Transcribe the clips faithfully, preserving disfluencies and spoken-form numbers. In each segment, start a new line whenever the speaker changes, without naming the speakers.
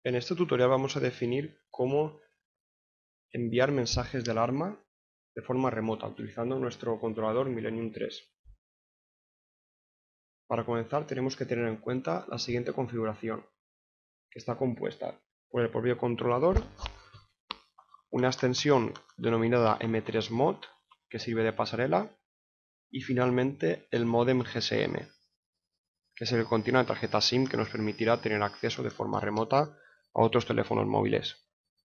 En este tutorial vamos a definir cómo enviar mensajes de alarma de forma remota utilizando nuestro controlador Millennium tres. Para comenzar tenemos que tener en cuenta la siguiente configuración, que está compuesta por el propio controlador, una extensión denominada M tres Mod que sirve de pasarela y finalmente el módem G S M, que es el que contiene una tarjeta SIM que nos permitirá tener acceso de forma remota a otros teléfonos móviles.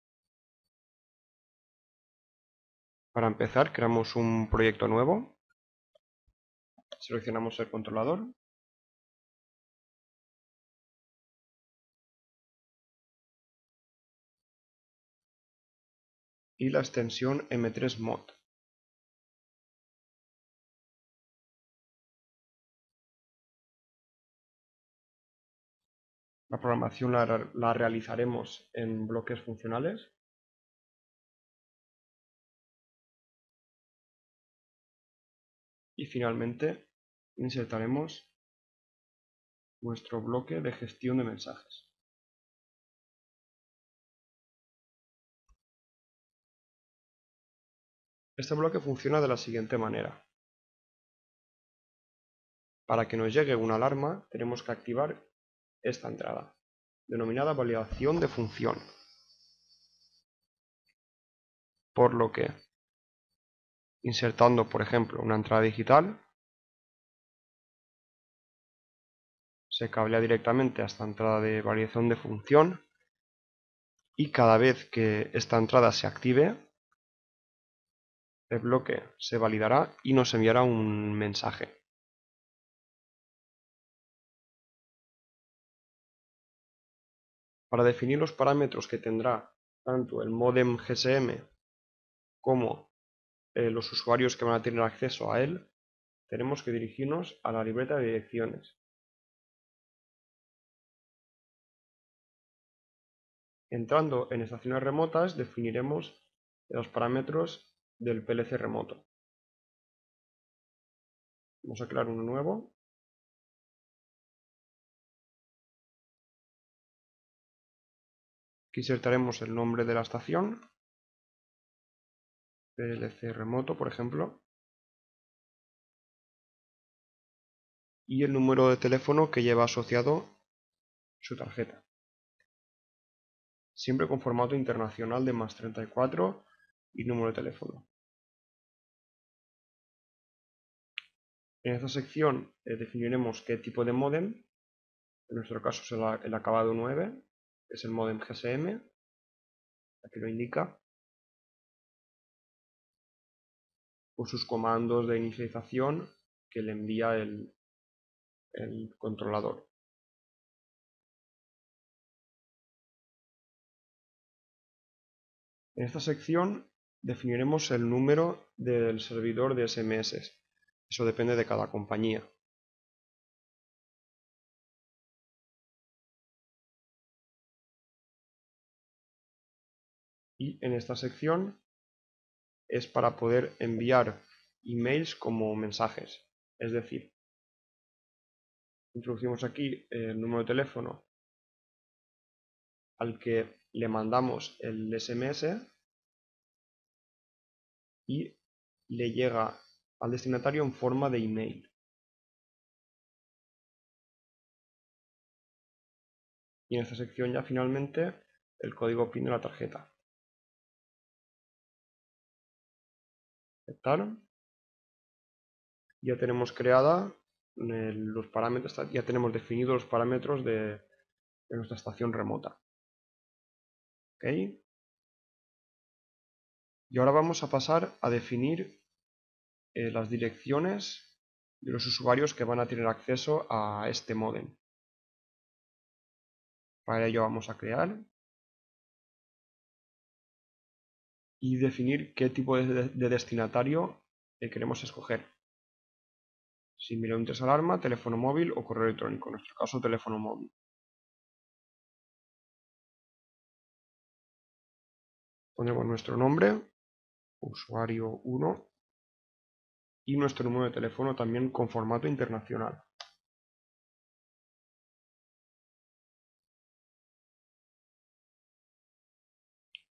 Para empezar, creamos un proyecto nuevo, seleccionamos el controlador y la extensión M tres Mod. La programación la, la realizaremos en bloques funcionales. Y finalmente insertaremos nuestro bloque de gestión de mensajes. Este bloque funciona de la siguiente manera. Para que nos llegue una alarma tenemos que activar esta entrada, denominada validación de función. Por lo que, insertando por ejemplo una entrada digital, se cablea directamente a esta entrada de validación de función y cada vez que esta entrada se active, el bloque se validará y nos enviará un mensaje. Para definir los parámetros que tendrá tanto el módem G S M como eh, los usuarios que van a tener acceso a él, tenemos que dirigirnos a la libreta de direcciones. Entrando en estaciones remotas definiremos los parámetros del P L C remoto. Vamos a crear uno nuevo. Aquí insertaremos el nombre de la estación, P L C remoto por ejemplo, y el número de teléfono que lleva asociado su tarjeta. Siempre con formato internacional de más treinta y cuatro y número de teléfono. En esta sección eh, definiremos qué tipo de módem, en nuestro caso es el, el acabado nueve, es el módem G S M, aquí lo indica, o sus comandos de inicialización que le envía el, el controlador. En esta sección definiremos el número del servidor de S M S, eso depende de cada compañía. Y en esta sección es para poder enviar emails como mensajes, es decir, introducimos aquí el número de teléfono al que le mandamos el S M S y le llega al destinatario en forma de email. Y en esta sección ya finalmente el código PIN de la tarjeta. ¿Aceptar? Ya tenemos creada eh, los parámetros, ya tenemos definidos los parámetros de, de nuestra estación remota. ¿Okay? Y ahora vamos a pasar a definir eh, las direcciones de los usuarios que van a tener acceso a este módem. Para ello vamos a crear y definir qué tipo de, de destinatario eh, queremos escoger. Si Millennium tres alarma, teléfono móvil o correo electrónico, en nuestro caso teléfono móvil. Pondremos nuestro nombre, usuario uno, y nuestro número de teléfono también con formato internacional.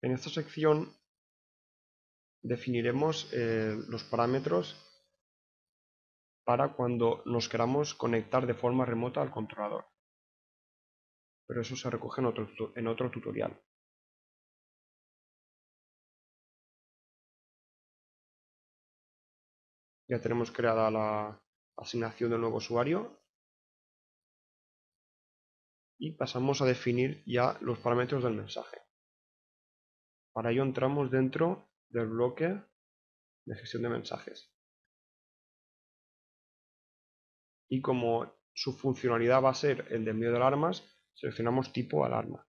En esta sección definiremos eh, los parámetros para cuando nos queramos conectar de forma remota al controlador. Pero eso se recoge en otro, en otro tutorial. Ya tenemos creada la asignación del nuevo usuario y pasamos a definir ya los parámetros del mensaje. Para ello entramos dentro del bloque de gestión de mensajes. Y como su funcionalidad va a ser el de envío de alarmas, seleccionamos tipo alarma.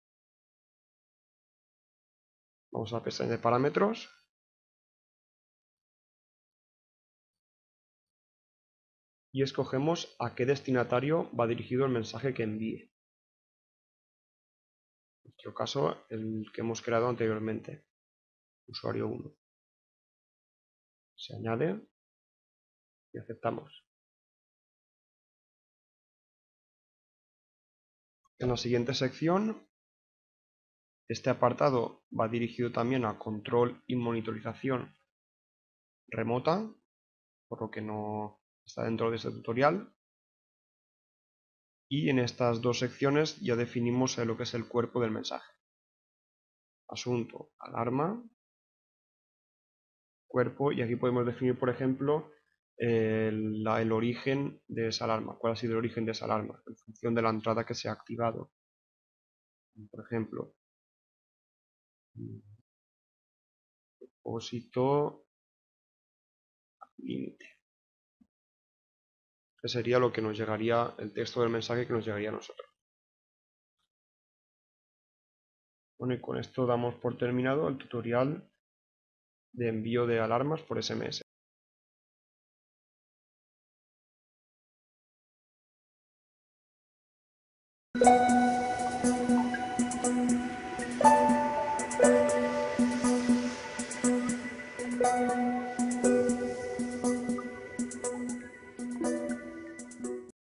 Vamos a la pestaña de parámetros y escogemos a qué destinatario va dirigido el mensaje que envíe. En nuestro caso, el que hemos creado anteriormente, usuario uno. Se añade y aceptamos. En la siguiente sección, este apartado va dirigido también a control y monitorización remota, por lo que no está dentro de este tutorial. Y en estas dos secciones ya definimos lo que es el cuerpo del mensaje. Asunto, alarma, cuerpo, y aquí podemos definir, por ejemplo, el, la, el origen de esa alarma, cuál ha sido el origen de esa alarma, en función de la entrada que se ha activado. Por ejemplo, propósito límite. Que sería lo que nos llegaría, el texto del mensaje que nos llegaría a nosotros. Bueno, y con esto damos por terminado el tutorial de envío de alarmas por S M S.